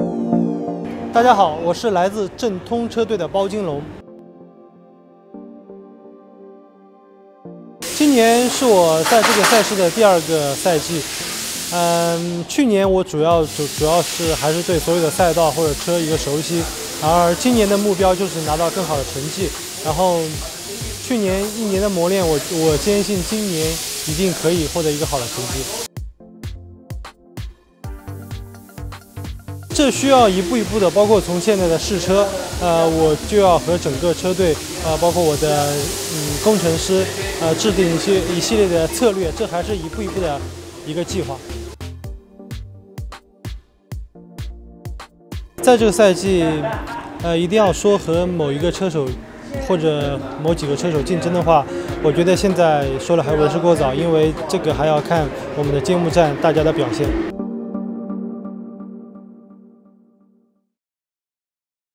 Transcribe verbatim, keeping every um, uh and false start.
大家好，我是来自正通车队的包金龙。今年是我在这个赛事的第二个赛季。嗯，去年我主要主主要是还是对所有的赛道或者车一个熟悉，而今年的目标就是拿到更好的成绩。然后去年一年的磨练，我我坚信今年一定可以获得一个好的成绩。这需要一步一步的，包括从现在的试车，呃，我就要和整个车队，呃，包括我的嗯工程师，呃，制定一些一系列的策略，这还是一步一步的一个计划。在这个赛季，呃，一定要说和某一个车手或者某几个车手竞争的话，我觉得现在说了还为时过早，因为这个还要看我们的揭幕战大家的表现。